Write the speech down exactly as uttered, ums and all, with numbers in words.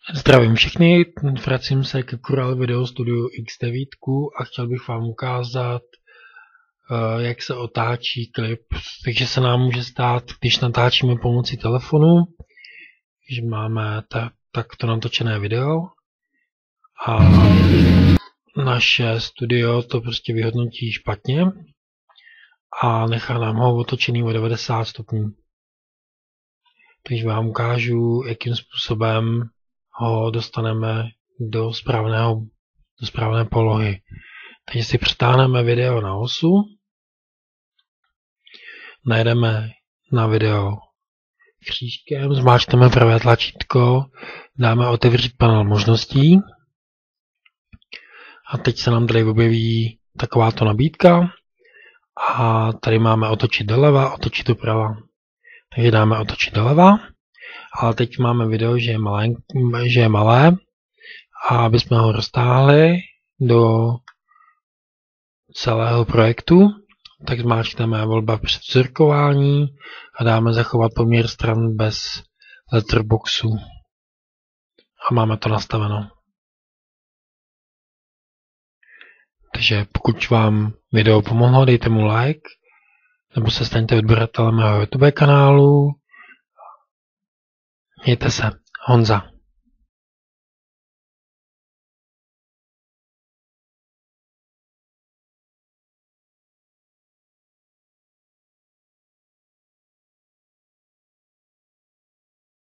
Zdravím všechny, vracím se ke Corel Video Studio X devět a chtěl bych vám ukázat, jak se otáčí klip. Takže se nám může stát, když natáčíme pomocí telefonu, že máme takto natočené video a naše studio to prostě vyhodnotí špatně a nechá nám ho otočený o devadesát stupňů. Takže vám ukážu, jakým způsobem ho dostaneme do, správného, do správné polohy. Takže si přetáhneme video na osu, najdeme na video křížkem, zmáčkneme pravé tlačítko, dáme otevřít panel možností a teď se nám tady objeví takováto nabídka a tady máme otočit doleva, otočit doprava. Takže dáme otočit doleva, ale teď máme video, že je malé, že je malé a aby jsme ho roztáhli do celého projektu, tak zmáčkneme volba předzrkování a dáme zachovat poměr stran bez letterboxu. A máme to nastaveno. Takže pokud vám video pomohlo, dejte mu like, nebo se staňte odběratelem mého YouTube kanálu. Mějte se. Honza.